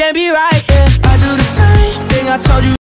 can't be right, yeah. I do the same thing I told you.